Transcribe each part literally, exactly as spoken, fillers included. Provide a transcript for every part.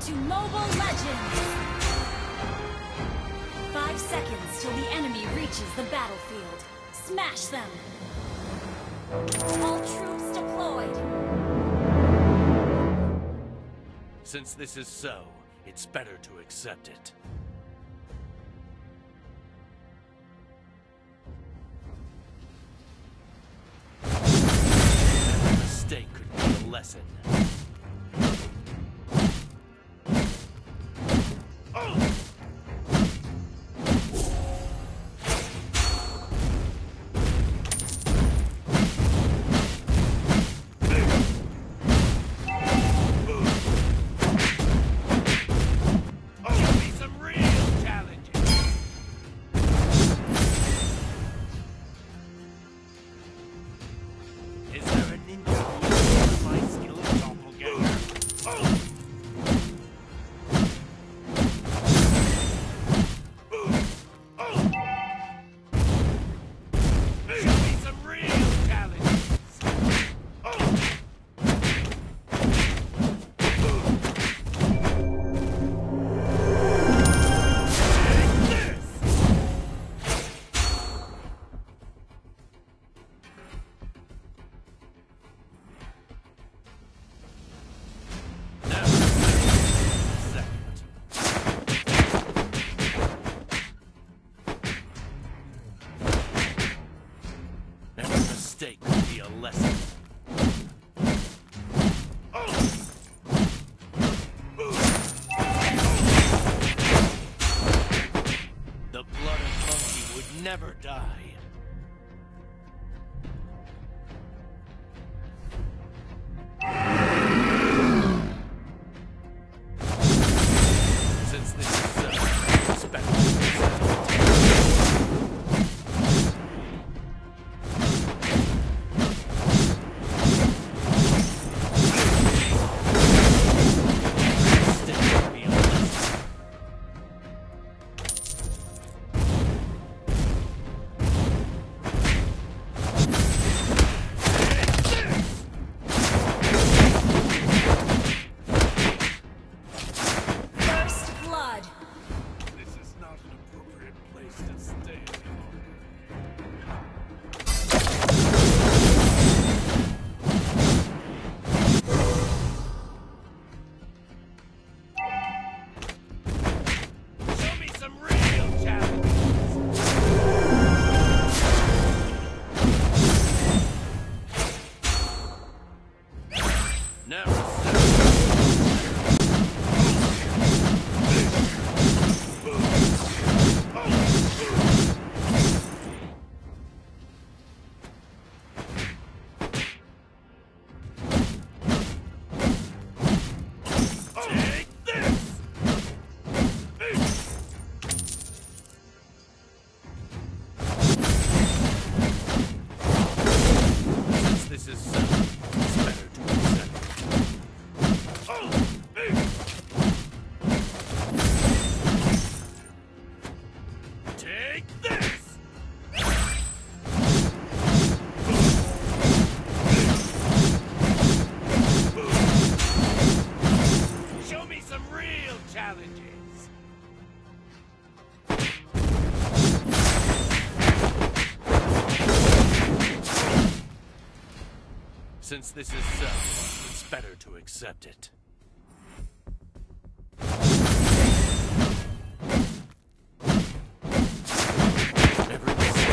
to Mobile Legends! Five seconds till the enemy reaches the battlefield. Smash them! All troops deployed! Since this is so, it's better to accept it. Every mistake could be a lesson. Mistake could be a lesson. The blood of Monkey would never die. Since this is so, expect Since this is so, it's better to accept it. Never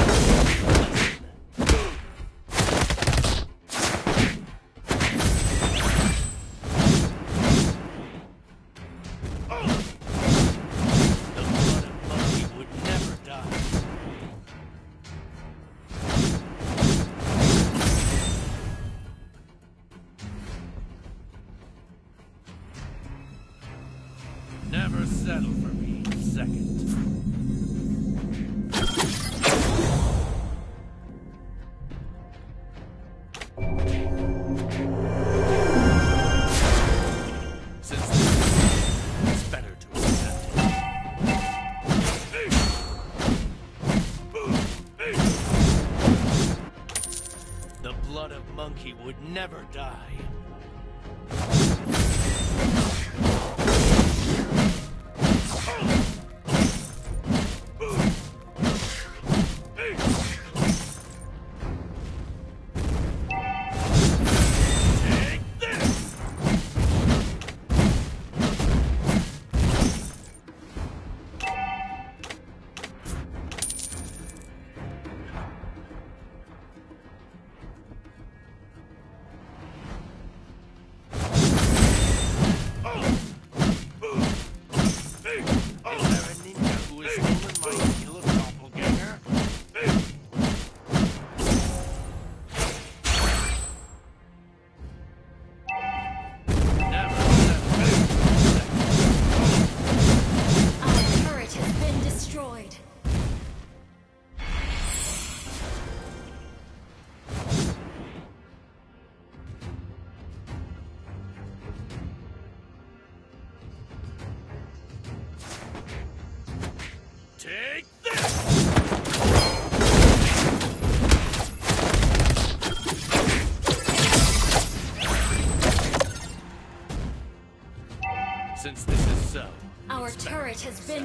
Never settle for being second. Since it's better to accept it. The blood of Monkey would never die.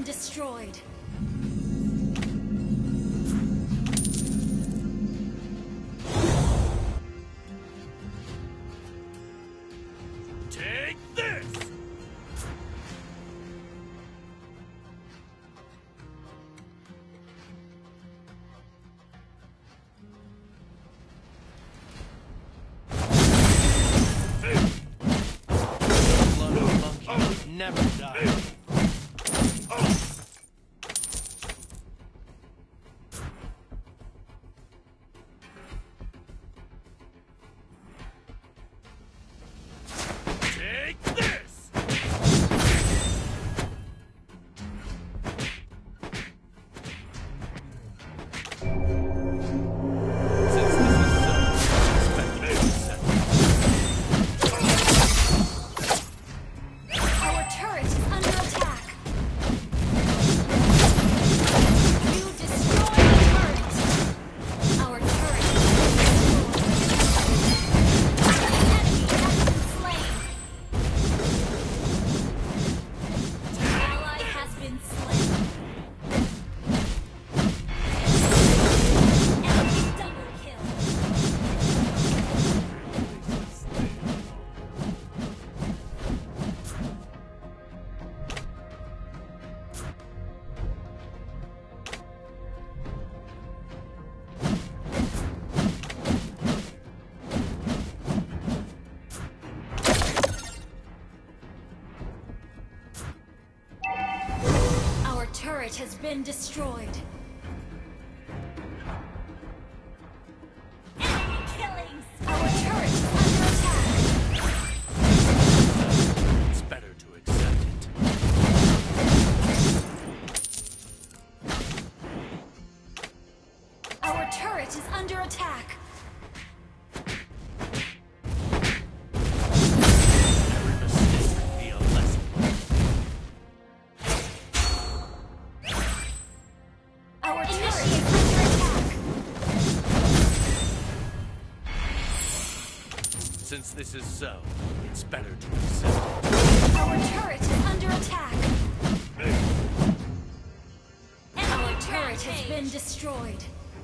destroyed. Take this! Blood monkey never die. Take this! Since this is so, expect me to set Our turret is under attack. You destroyed the turret. Our turret is destroyed. The enemy has been slain. Ally has been slain. Enemy double kill. Our turret has been destroyed. Enemy killings! Our turret is under attack. It's better to accept it. Our turret is under attack. Every mistake will be a lesson. Our turret is under attack. Since this is so, it's better to accept it. Our turret is under attack. Our turret has been destroyed.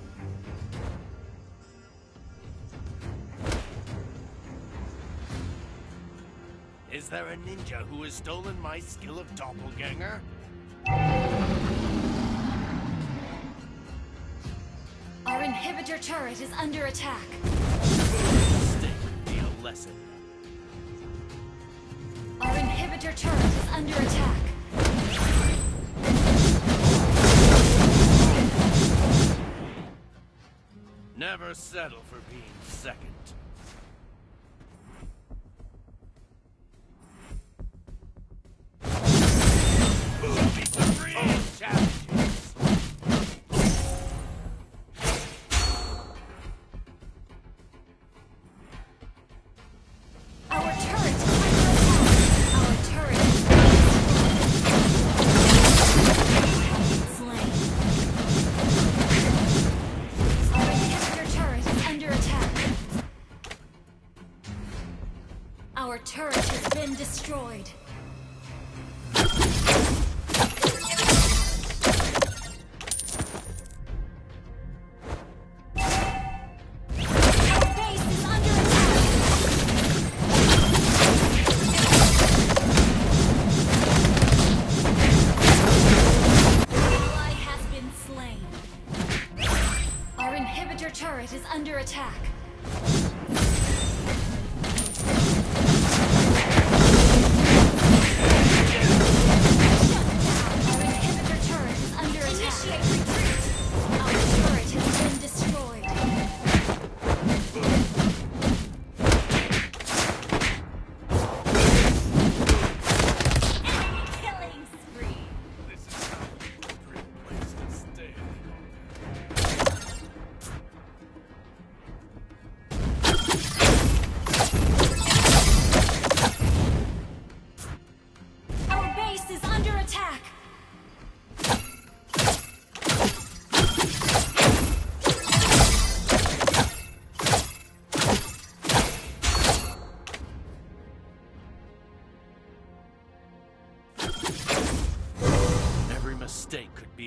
Is there a ninja who has stolen my skill of doppelganger? Our inhibitor turret is under attack. Mistake will be a lesson. Our inhibitor turret is under attack. Never settle for being second. Show me some real challenges. Our turret is under attack. Our turret is slain. Our inhibitor turret is under attack. Our turret has been destroyed. Our base is under attack. Ally has been slain. Our inhibitor turret is under attack. Our inhibitor turret is under attack. Initiate retreat. Our turret has been destroyed. Enemy killing spree. This is not the appropriate place to stay any longer.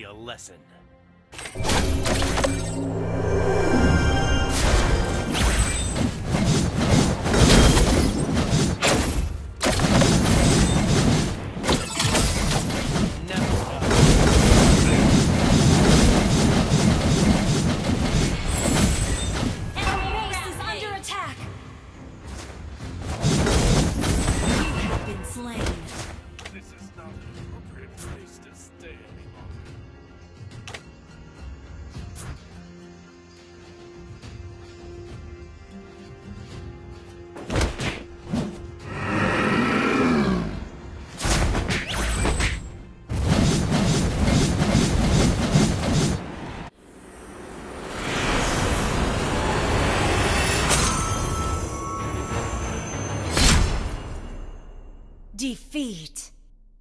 a lesson. Defeat.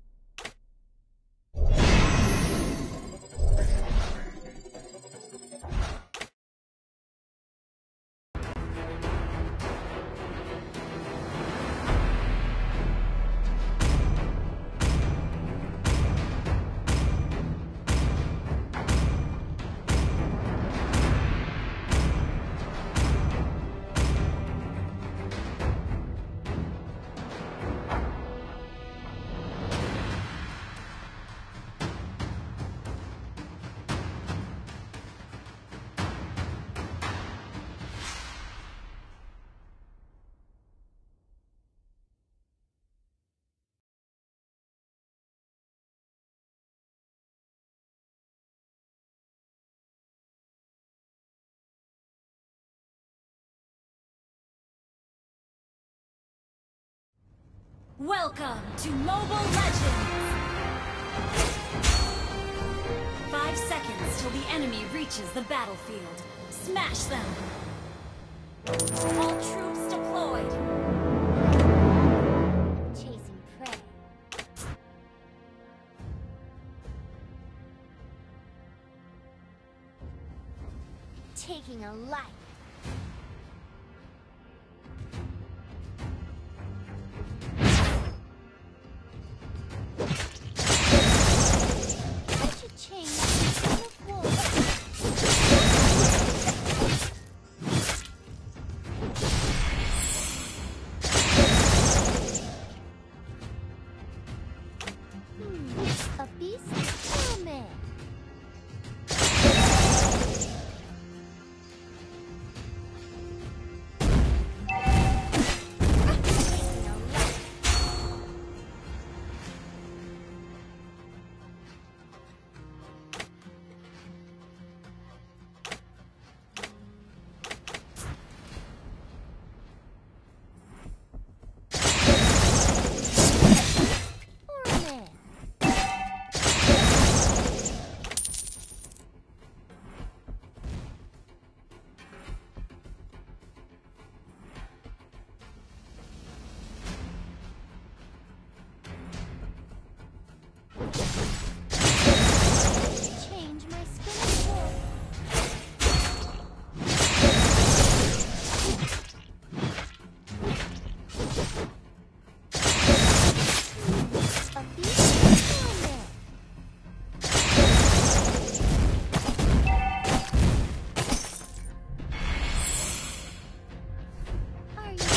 Welcome to Mobile Legends! Five seconds till the enemy reaches the battlefield. Smash them! All troops deployed! Chasing prey. Taking a life. A beast or a man? Change my skin color. A beast or a man? Are you?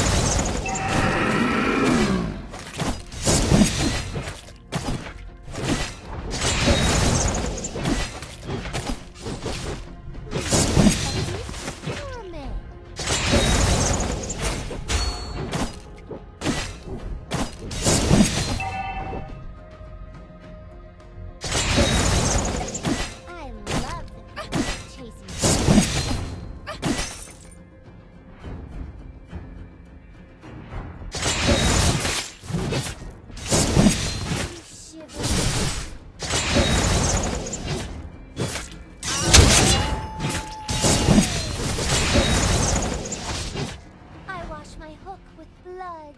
Blood.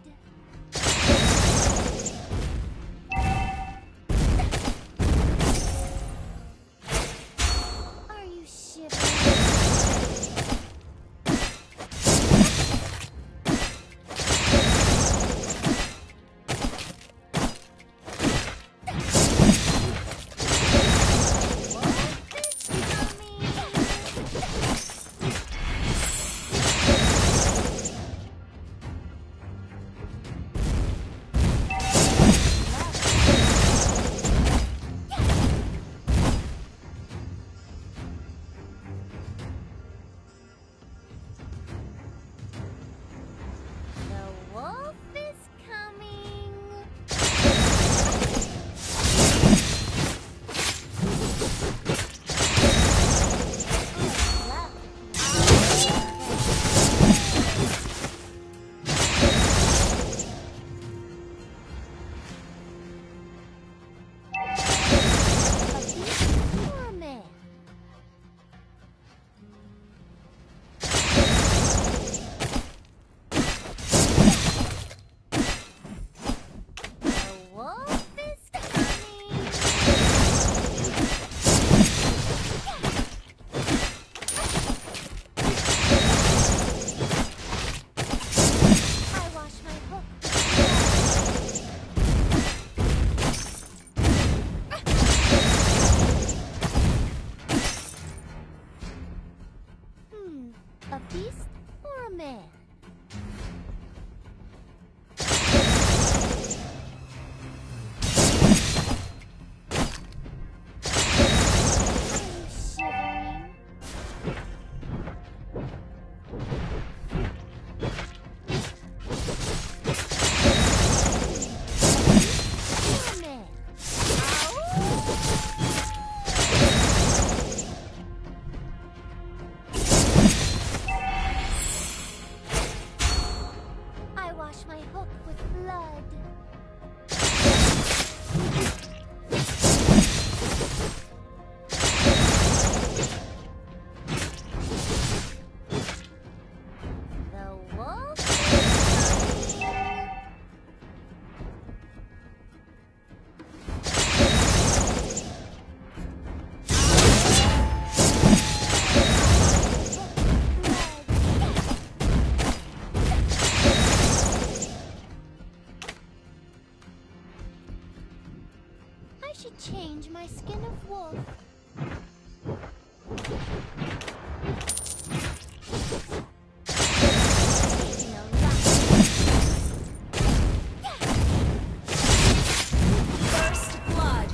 Are you shivering? A beast or a man? My hook with blood. The wolf is here. I should change my skin of wolf. Taking a ride. First blood.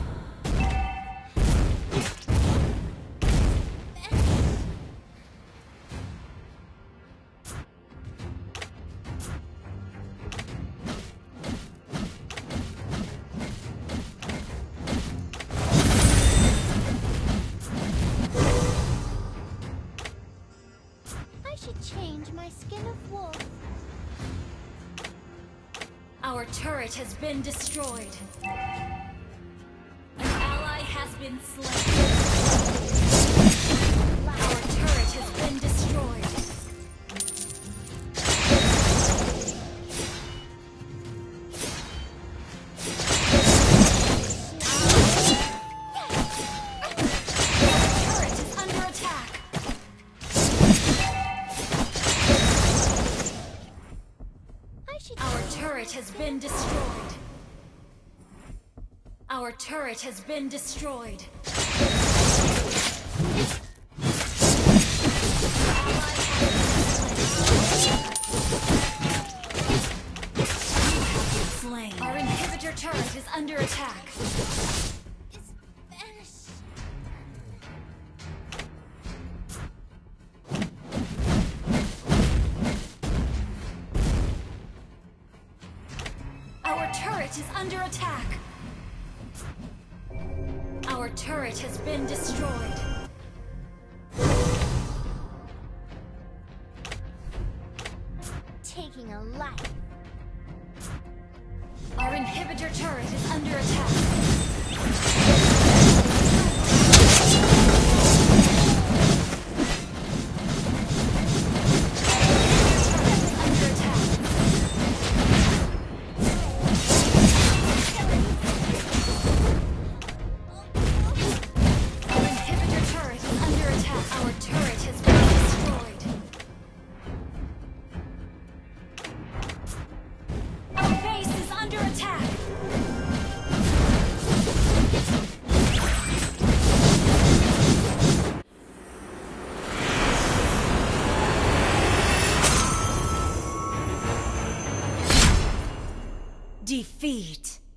Change my skin of wolf. Our turret has been destroyed. An ally has been slain. Our turret has been destroyed. Our turret has been destroyed. Our turret has been destroyed. Slain. Our inhibitor turret is under attack. It's vanished. Our turret is under attack. Our turret has been destroyed. Taking a life. Our inhibitor turret is under attack. Defeat.